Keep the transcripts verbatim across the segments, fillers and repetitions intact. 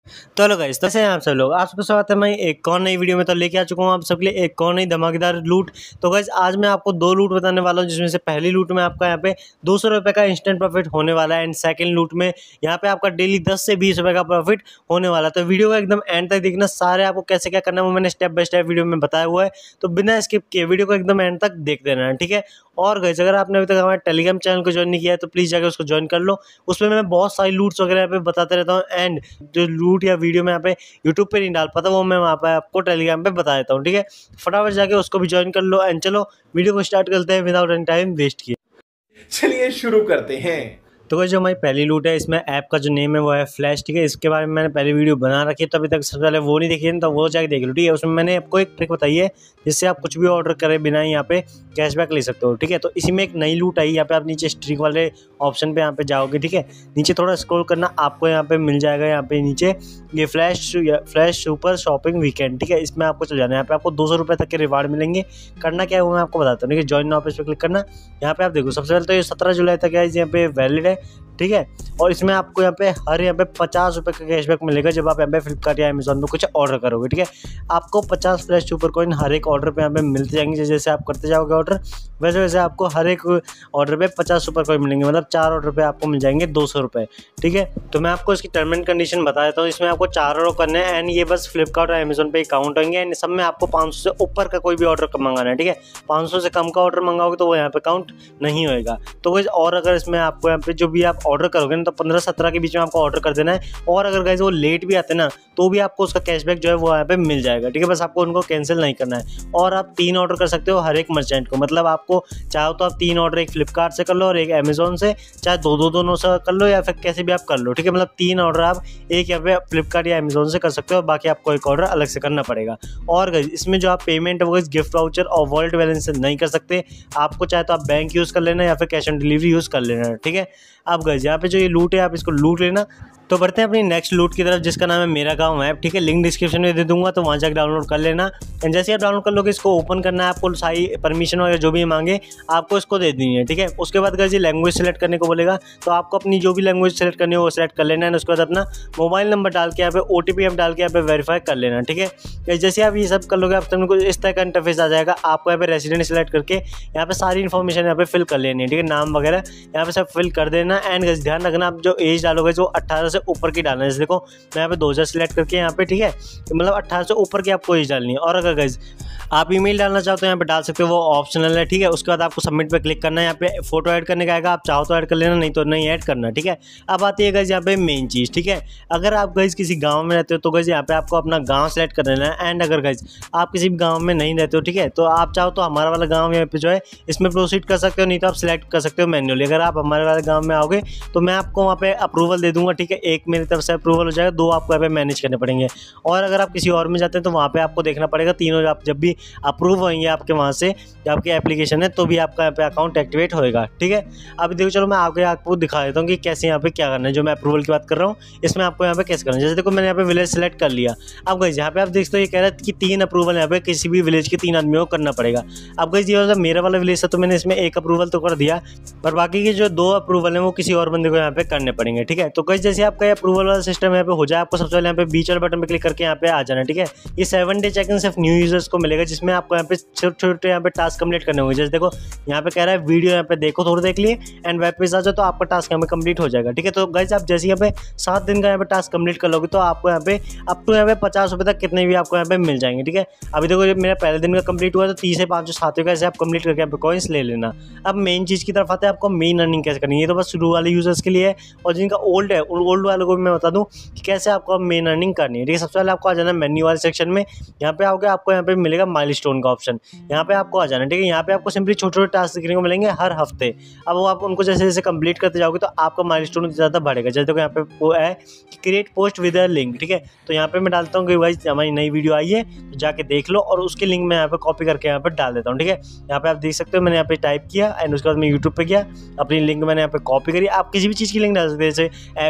तो hello guys, कैसे हैं आप सब लोग। आप सबका स्वागत है मैं एक और नई वीडियो में। तो लेके आ चुका हूँ आप सबके लिए एक और नई धमाकेदार लूट। तो गाइस आज मैं आपको दो लूट बताने वाला हूँ, जिसमें से पहली लूट में आपका यहाँ पे दो सौ रुपये का इंस्टेंट प्रॉफिट होने वाला है, एंड सेकंड लूट में यहाँ पे आपका डेली दस से बीस रुपये का प्रॉफिट होने वाला है। तो वीडियो को एकदम एंड तक देखना, सारे आपको कैसे क्या करना है वो मैंने स्टेप बाय स्टेप वीडियो में बताया हुआ है। तो बिना स्किप किए वीडियो को एकदम एंड तक देख देना है, ठीक है। और गाइस अगर आपने अभी तक हमारे टेलीग्राम चैनल को ज्वाइन नहीं किया है तो प्लीज़ जाकर उसको ज्वाइन कर लो। उसमें मैं बहुत सारी लूट्स वगैरह यहाँ पे बताते रहता हूँ, एंड जो लूट या वीडियो में यहाँ पे यूट्यूब पे नहीं डाल पाता वो मैं वहाँ पे आपको टेलीग्राम पे बता देता हूँ, ठीक है। फटाफट जाके उसको भी ज्वाइन कर लो, एंड चलो वीडियो को स्टार्ट करते हैं विदाउट एनी टाइम वेस्ट किए। चलिए शुरू करते हैं। तो गाइस जो हमारी पहली लूट है, इसमें ऐप का जो नेम है वो है फ्लैश, ठीक है। इसके बारे में मैंने पहले वीडियो बना रखी है, तो अभी तक सबसे पहले वो नहीं देखी है तो वो जाके देख लो, ठीक है। उसमें मैंने आपको एक ट्रिक बताई है जिससे आप कुछ भी ऑर्डर करें बिना ही यहाँ पे कैशबैक ले सकते हो, ठीक है। तो इसी में एक नई लूट आई, यहाँ पे आप नीचे स्ट्रीक वाले ऑप्शन पे यहाँ पे जाओगे, ठीक है। नीचे थोड़ा स्क्रॉल करना, आपको यहाँ पे मिल जाएगा यहाँ पे नीचे ये flash flash super shopping weekend, ठीक है। इसमें आपको चल जाना है। यहाँ पे आपको दो सौ रुपये तक के रिवार्ड मिलेंगे। करना क्या है वो मैं आपको बताता हूँ, ठीक है। ज्वाइन नाउ पे इस पर क्लिक करना। यहाँ पे आप देखो सबसे पहले तो ये सत्रह जुलाई तक है, यहाँ पे वैलिड है, ठीक है। और इसमें आपको यहाँ पे हर यहाँ पे पचास रुपये का कैशबैक मिलेगा जब आप यहाँ पे फ्लिपकार्ट या अमेजोन पे कुछ ऑर्डर करोगे, ठीक है। आपको पचास फ्लैश सुपर कॉइन हर एक ऑर्डर पे यहाँ पे मिलते जाएंगे। जैसे जैसे आप करते जाओगे ऑर्डर, वैसे वैसे आपको हर एक ऑर्डर पे पचास सुपर कॉइन मिलेंगे। मतलब चार ऑर्डर पे आपको मिल जाएंगे दो सौ रुपये, ठीक है। तो मैं आपको इसकी टर्म एंड कंडीशन बता देता हूँ। इसमें आपको चार ऑर्डर करने हैं, एंड ये बस फ्लिपकार्ट और अमेजोन पे काउंट होंगे, एंड सब में आपको पाँच सौ से ऊपर का कोई भी ऑर्डर मंगाना है, ठीक है। पाँच सौ से कम का ऑर्डर मंगाओगे तो वो यहाँ पे काउंट नहीं होएगा। तो गाइस और अगर इसमें आपको यहाँ पे जो भी आप ऑर्डर करोगे ना तो पंद्रह सत्रह के बीच में आपको ऑर्डर कर देना है। और अगर गाइस वो लेट भी आते हैं ना तो भी आपको उसका कैशबैक जो है वो यहाँ पे मिल जाएगा, ठीक है। बस आपको उनको कैंसिल नहीं करना है। और आप तीन ऑर्डर कर सकते हो हर एक मर्चेंट को, मतलब आपको चाहो तो आप तीन ऑर्डर एक फ्लिपकार्ट से कर लो और एक अमेजोन से, चाहे दो दो दोनों से कर लो या फिर कैसे भी आप कर लो, ठीक है। मतलब तीन ऑर्डर आप एक यहाँ पे फ्लिपकार्ट या अमेजोन से कर सकते हो, बाकी आपको एक ऑर्डर अलग से करना पड़ेगा। और गाइस इसमें जो आप पेमेंट है वो गिफ्ट वाउचर और वॉलेट बैलेंस से नहीं कर सकते। आपको चाहे तो आप बैंक यूज़ कर लेना या फिर कैश ऑन डिलीवरी यूज़ कर लेना, ठीक है। अब गाइस यहाँ पे जो ये लूट है आप इसको लूट लेना। तो बढ़ते हैं अपनी नेक्स्ट लूट की तरफ, जिसका नाम है मेरा गांव ऐप, ठीक है। लिंक डिस्क्रिप्शन में दे दूंगा, तो वहाँ जाकर डाउनलोड कर लेना। एंड जैसे आप डाउनलोड कर लोगे इसको ओपन करना है आपको, सारी परमिशन वगैरह जो भी मांगे आपको इसको दे देनी है, ठीक है। उसके बाद अगर ये लैंग्वेज सेलेक्ट करने को बोलेगा तो आपको अपनी जो भी लैंग्वेज सेलेक्ट करनी है वो सेलेक्ट कर लेना है। उसके बाद अपना मोबाइल नंबर डाल के यहाँ पे ओ टी पी डाल के यहाँ पे वेरीफाई कर लेना, ठीक है। जैसे आप ये सब कर लोगे आप तुमको इस तरह का इंटरफेस आ जाएगा। आपको यहाँ पे रेसिडेंट सेलेक्ट करके यहाँ पे सारी इन्फॉर्मेशन यहाँ पे फिल कर लेनी है, ठीक है। नाम वगैरह यहाँ पे सब फिल कर देना। एंड ध्यान रखना आप जो एज डालोगे जो अट्ठारह से ऊपर की डालना है। देखो मैं यहाँ पे दो हज़ार सिलेक्ट करके यहाँ पे, ठीक है, मतलब अट्ठारह से ऊपर की आपको एज डालनी है। और अगर गाइस आप ईमेल डालना चाहते हो यहाँ पे डाल सकते हो, वो ऑप्शनल है, ठीक है। उसके बाद आपको सबमिट पे क्लिक करना है। यहाँ पे फोटो ऐड करने का आएगा, आप चाहो तो ऐड कर लेना, नहीं तो नहीं ऐड करना, ठीक है। अब आती है गाइस यहाँ पे मेन चीज़, ठीक है। अगर आप गाइस किसी गांव में रहते हो तो गाइस यहाँ पे आपको अपना गांव सेलेक्ट कर लेना है। एंड अगर गाइस आप किसी भी गाँव में नहीं रहते हो, ठीक है, तो आप चाहो तो हमारा वाला गाँव यहाँ पे जो है इसमें प्रोसीड कर सकते हो, नहीं तो आप सिलेक्ट कर सकते हो मैन्युअली। अगर आप हमारे वाले गाँव में आओगे तो मैं आपको वहाँ पे अप्रूवल दे दूँगा, ठीक है। एक मेरी तरफ से अप्रूवल हो जाएगा, दो आपको यहाँ पे मैनेज करने पड़ेंगे। और अगर आप किसी और में जाते हैं तो वहाँ पे आपको देखना पड़ेगा तीनों, आप जब भी अप्रूव होंगे आपके वहाँ से आपकी एप्लीकेशन है तो भी आपका यहाँ पे अकाउंट एक्टिवेट होएगा, ठीक है। अब देखो चलो मैं आगे आपको दिखा देता हूँ कि कैसे यहाँ पे क्या करना है। जो मैं अप्रूवल की बात कर रहा हूँ इसमें आपको यहाँ पे कैसे करना है। जैसे देखो मैंने यहाँ पे विलेज सेलेक्ट कर लिया। अब गाइस यहाँ पे आप देखते हो ये कह रहा है कि तीन अप्रूवल यहाँ पे किसी भी विलेज के तीन आदमियों को करना पड़ेगा। अब गाइस ये वाला मेरा वाला विलेज है तो मैंने इसमें एक अप्रूवल तो कर दिया, पर बाकी के जो दो अप्रूवल है वो किसी और बंदे को यहाँ पे करने पड़ेंगे, ठीक है। तो गाइस जैसे आपका अप्रूवल वाला सिस्टम यहाँ पे हो जाए, आपको सबसे पहले यहाँ पे बीच वाले बटन पे क्लिक करके यहाँ पे आ जाना, ठीक है। ये सेवन डे चेक इन सिर्फ न्यू यूजर्स को मिलेगा, जिसमें आपको यहाँ पे छोटे छोटे यहाँ पे टास्क कंप्लीट करने होंगे। जैसे देखो यहाँ पे कह रहा है वीडियो यहाँ पे देखो, थोड़ा देख लिए एंड वेब पेज आ जाओ तो आपका टास्क यहाँ पे कंप्लीट हो जाएगा, ठीक है। तो गाइस आप जैसे यहाँ पे सात दिन का यहाँ पे टास्क कंप्लीट कर लोगे तो आपको यहाँ पे अप टू यहाँ पे पचास रुपये तक कितने भी आपको यहाँ पे मिल जाएंगे, ठीक है। अभी देखो मेरा पहले दिन का कंप्लीट हुआ तो तीस से पाँच सात का ऐसे आप कंप्लीट करके यहाँ पे कॉइन्स ले लेना। अब मेन चीज़ की तरफ आते हैं, आपको मेन अर्निंग कैसे करनी है। ये तो बस शुरू वाले यूजर्स के लिए है, और जिनका ओल्ड है उन ओल्ड वालों को भी मैं बता दूँ कि कैसे आपको मेन अर्निंग करनी है, ठीक है। सबसे पहले आपको आ जाना मेन्यू वाले सेक्शन में। यहाँ पे आओगे आपको यहाँ पे मिलेगा माइलस्टोन का ऑप्शन, यहाँ पे आपको आ जाना, ठीक है। यहाँ पे आपको सिंपली छोटे छोटे टास्क देखने को मिलेंगे हर हफ्ते। अब वो आप उनको जैसे जैसे कंप्लीट करते जाओगे तो आपका माइलस्टोन ज़्यादा बढ़ेगा। जैसे देखो यहाँ पे वो है कि create post with a link, ठीक है। तो यहाँ पे मैं डालता हूँ कि भाई हमारी नई वीडियो आई है तो जाके देख लो, और उसके लिंक मैं यहाँ पे कॉपी करके यहाँ पे डाल देता हूँ, ठीक है। यहाँ पे आप देख सकते हो मैंने यहाँ पे टाइप किया एंड उसके बाद मैं यूट्यूब पे गया, अपनी लिंक मैंने यहाँ पे कॉपी करी। आप किसी भी चीज़ की लिंक डाल सकते हैं, जैसे ऐप की लिंक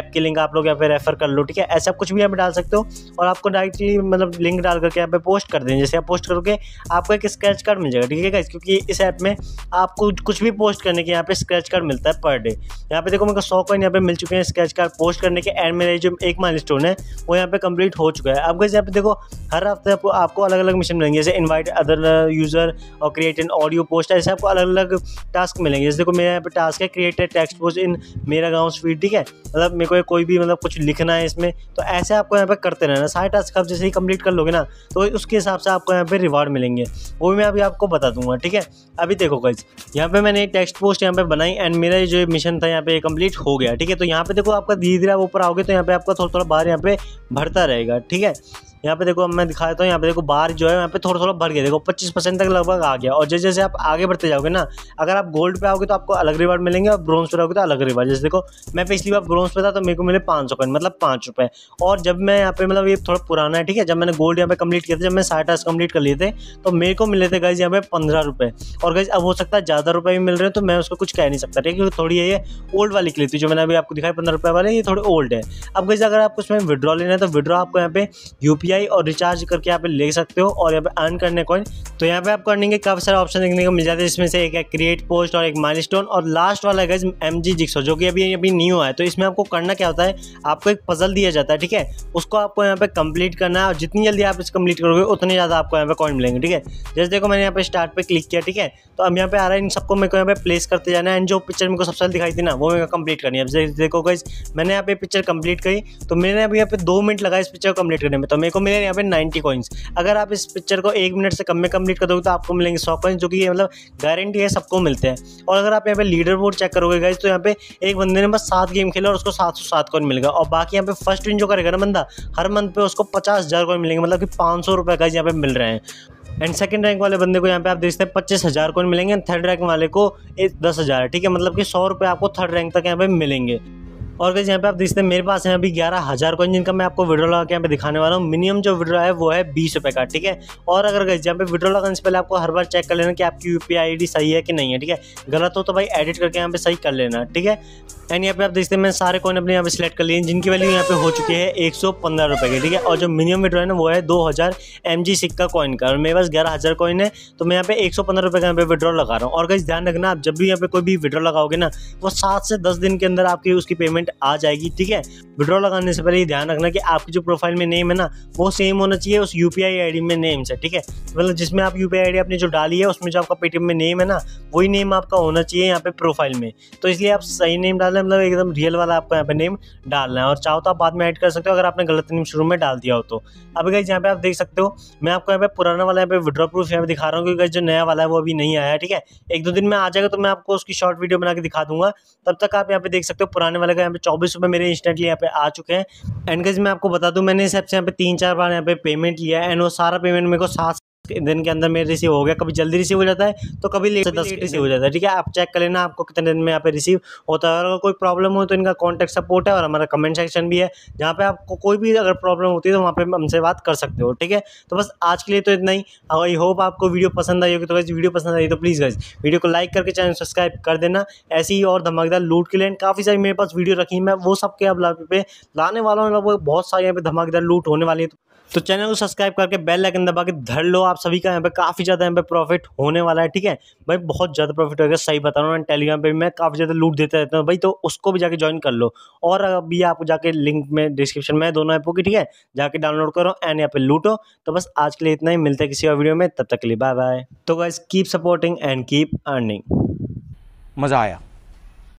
आप लोग यहाँ पे रेफर कर लो, ठीक है। ऐसे आप कुछ भी यहाँ पे डाल सकते हो और आपको डायरेक्टली मतलब लिंक डाल करके यहाँ पे पोस्ट कर दें। जैसे आप पोस्ट करोगे आपको एक स्क्रैच कार्ड मिल जाएगा, ठीक है गाइस, क्योंकि इस ऐप में आपको कुछ भी पोस्ट करने के यहाँ पे स्क्रैच कार्ड मिलता है पर डे। यहाँ पे देखो मेरे को सौ कॉइन यहाँ पे मिल चुके हैं स्क्रैच कार्ड पोस्ट करने के, एंड मेरे जो एक माइलस्टोन है वो यहाँ पे कंप्लीट हो चुका है। अब गाइस यहाँ पे देखो हर हफ्ते आपको आपको अलग अलग मिशन मिलेंगे, जैसे इनवाइट अदर यूजर और क्रिएट एन ऑडियो पोस्ट, ऐसे आपको अलग अलग टास्क मिलेंगे। जैसे देखो मेरे यहाँ पे टास्क है create a text post in मेरा गाँव स्वीट, ठीक है, मतलब मेरे को कोई भी मतलब कुछ लिखना है इसमें, तो ऐसे आपको यहाँ पे करते रहना। सारे टास्क आप जैसे ही कंप्लीट कर लोगे ना तो उसके हिसाब से आपको यहाँ पे रिवार्ड मिलेंगे, वो भी मैं अभी आपको बता दूंगा, ठीक है। अभी देखो गाइस यहाँ पे मैंने एक टेक्स्ट पोस्ट यहाँ पे बनाई एंड मेरा जो मिशन था यहाँ पे कंप्लीट हो गया, ठीक है। तो यहाँ पे देखो आपका धीरे धीरे आप ऊपर आओगे तो यहाँ पे आपका थोड़ा थोड़ा बाहर यहाँ पे भरता रहेगा, ठीक है। यहाँ पे देखो अब मैं दिखा देता हूँ, यहाँ पे देखो बार जो है यहाँ पे थोड़ा थोड़ा बढ़ गया, देखो पच्चीस परसेंट तक लगभग आ गया। और जैसे जैसे आप आगे बढ़ते जाओगे ना, अगर आप गोल्ड पे आओगे तो आपको अलग रिवार्ड मिलेंगे और ब्रोंज पे रहोगे तो अलग रिवार्ड। जैसे देखो मैं पिछली बार ब्रोंज पे था तो मेरे को मिले पाँच सौ कॉइन, मतलब पाँच रुपये। और जब मैं यहाँ पे मतलब ये थोड़ा पुराना है, ठीक है, जब मैंने गोल्ड यहाँ पे कंप्लीट किया था, जब मैं सारे टास्क कंप्लीट कर लिए थे तो मेरे को मिले थे गाइज यहाँ पे पंद्रह रुपये। और गाइज अब हो सकता है ज़्यादा रुपये भी मिल रहे हैं तो मैं उसको कुछ कह नहीं सकता, ठीक है, क्योंकि थोड़ी ये ओल्ड वाली क्लिप थी जो मैंने अभी आपको दिखाई पंद्रह रुपये वाले, ये थोड़ी ओल्ड है। अब गाइज अगर आपको उसमें विड्रॉ लेना है तो विड्रॉ आपको यहाँ पे यूपीआई और रिचार्ज करके यहाँ पे ले सकते हो और यहाँ पे अर्न करने कॉइन। तो यहाँ पे आपको अर्निंग के काफी सारे ऑप्शन देखने को मिल जाते हैं, इसमें से एक है क्रिएट पोस्ट और एक माइलस्टोन, और लास्ट वाला है गाइस एम जी जिक्सो जो कि अभी अभी न्यू है। तो इसमें आपको करना क्या होता है, आपको एक पजल दिया जाता है, ठीक है, उसको आपको यहाँ पे कंप्लीट करना है और जितनी जल्दी आप इस कंप्लीट करोगे उतने ज़्यादा आपको यहाँ पे कॉइन मिलेंगे, ठीक है। जैसे देखो मैंने यहाँ पे स्टार्ट पे क्लिक किया, ठीक है, तो अब यहाँ पे आ रहा है इन सबको मेरे को यहाँ पे प्लेस करते जाना है एंड जो पिक्चर मेरे को सबसे दिखाई थी ना वो मेरे को कंप्लीट करनी है। अब देखो गाइस मैंने यहाँ पे पिक्चर कंप्लीट करी तो मैंने अभी यहाँ पे दो मिनट लगा इस पिक्चर को कंप्लीट करने में, तो मेरे को मिले यहाँ पे नाइन्टी कॉइन्स। अगर आप इस पिक्चर को एक मिनट से कम में कंप्लीट कर दोगे तो आपको मिलेंगे सौ कॉइन्स, जो कि ये मतलब गारंटी है सबको मिलते हैं। और अगर आप यहाँ पे लीडर बोर्ड चेक करोगे गाइस तो यहाँ पे एक बंदे ने बस सात गेम खेला और उसको सात सौ सात कॉइन मिलेगा, और बाकी यहाँ पे फर्स्ट विन जो करेगा ना बंदा हर मंथ पे उसको पचास हज़ार कॉइन मिलेंगे, मतलब कि पाँच सौ रुपये गाइस यहाँ पे मिल रहे हैं। एंड सेकंड रैंक वाले बंदे को यहाँ पे आप देखते हैं पच्चीस हज़ार कॉइन मिलेंगे, थर्ड रैंक वाले को दस हज़ार, ठीक है, मतलब कि सौ रुपये आपको थर्ड रैंक तक यहाँ पे मिलेंगे। और गाइस यहाँ पे आप देखते हैं मेरे पास है अभी ग्यारह हज़ार कॉइन जिनका मैं आपको विड्रॉ लगा के यहाँ पे दिखाने वाला हूँ। मिनिमम जो विड्रॉ है वो है बीस रुपये का, ठीक है। और अगर गाइस यहाँ पे विड्रॉ लगाने से पहले आपको हर बार चेक कर लेना कि आपकी यूपीआई आईडी सही है कि नहीं है, ठीक है। गलत हो तो भाई एडिट करके यहाँ पे सही कर लेना, ठीक है। एंड यहाँ पे आप देखते हैं मैं सारे कॉइन अपने यहाँ पे सिलेक्ट कर लिए जिनकी वैल्यू यहाँ पे हो चुकी है एक सौ पंद्रह रुपये की, ठीक है। और जो मिनिमम विड्रॉ है ना वो है दो हज़ार एम जी सिक्का कॉइन का, और मेरे पास ग्यारह हज़ार कॉइन है तो मैं यहाँ पे एक सौ पंद्रह रुपये का यहाँ पे विड्रॉ लगा रहा हूँ। और गाइस ध्यान रखना आप जब भी यहाँ पे कोई भी विड्रॉ लगाओगे ना वो सात से दस दिन के अंदर आपकी उसकी पेमेंट आ जाएगी, ठीक है। विड्रॉ लगाने से पहले ध्यान रखना कि आपकी जो प्रोफाइल में नेम है ना वो सेम होना चाहिए उस यूपीआई आईडी में नेम से, ठीक है। मतलब जिसमें आप यूपीआई आईडी अपनी जो डाली है उसमें जो आपका पेटीएम में नेम है ना वही नेम आपका होना चाहिए यहाँ पे प्रोफाइल में। तो इसलिए आप सही नेम डालें, मतलब एकदम रियल वाला आपको यहाँ पे नेम डालना है, और चाहो तो आप बाद में ऐड कर सकते हो अगर आपने गलत नेम शुरू में डाल दिया हो तो। अब गाइस यहाँ पे आप देख सकते हो मैं आपको यहाँ पे पुराना वाला यहाँ पे विड्रॉ प्रूफ यहाँ पे दिखा रहा हूँ, क्योंकि जो नया वाला है वो अभी नहीं आया है, ठीक है। एक दो दिन में आ जाएगा तो मैं आपको उसकी शॉर्ट वीडियो बना के दिखा दूंगा, तब तक आप यहाँ पे देख सकते हो पुराने वाले का यहाँ पे चौबीस रुपये मेरे इंस्टेंटली यहाँ पे आ चुके हैं। एंड गाइस मैं आपको बता दूं मैंने इस ऐप से यहाँ पे तीन चार बार यहाँ पे पेमेंट लिया है एंड वो सारा पेमेंट मेरे को सात दिन के अंदर मेरे रिसीव हो गया। कभी जल्दी रिसीव हो जाता है तो कभी लेट से दस रिसीव हो जाता है, ठीक है। आप चेक कर लेना आपको कितने दिन में यहाँ पे रिसीव होता है। अगर कोई प्रॉब्लम हो तो इनका कॉन्टैक्ट सपोर्ट है और हमारा कमेंट सेक्शन भी है जहाँ पे आपको कोई भी अगर प्रॉब्लम होती है तो वहाँ पे हमसे बात कर सकते हो, ठीक है। तो बस आज के लिए तो इतना ही। आई होप आपको वीडियो पसंद आई होगी, तो गाइस वीडियो पसंद आई तो प्लीज़ गाइस वीडियो को लाइक करके चैनल सब्सक्राइब कर देना। ऐसी ही और धमाकेदार लूट के लिए काफ़ी सारी मेरे पास वीडियो रखी मैं वो सबके अब पे लाने वाला हूँ, लगभग बहुत सारी यहाँ पे धमाकेदार लूट होने वाली है। तो चैनल को सब्सक्राइब करके बेल आइकन दबा के धर लो, आप सभी का यहाँ पे काफ़ी ज़्यादा यहाँ पे प्रॉफिट होने वाला है, ठीक है भाई, बहुत ज़्यादा प्रॉफिट होगा, सही बता रहा हूँ। टेलीग्राम पे भी मैं काफ़ी ज़्यादा लूट देता रहता हूँ भाई, तो उसको भी जाके ज्वाइन कर लो। और अभी आप जाके लिंक में डिस्क्रिप्शन में दोनों ऐपों की, ठीक है, जाके डाउनलोड करो एंड यहाँ पे लूटो। तो बस आज के लिए इतना ही, मिलते हैं किसी और वीडियो में, तब तक के लिए बाय बाय। तो guys keep supporting and keep earning. मज़ा आया।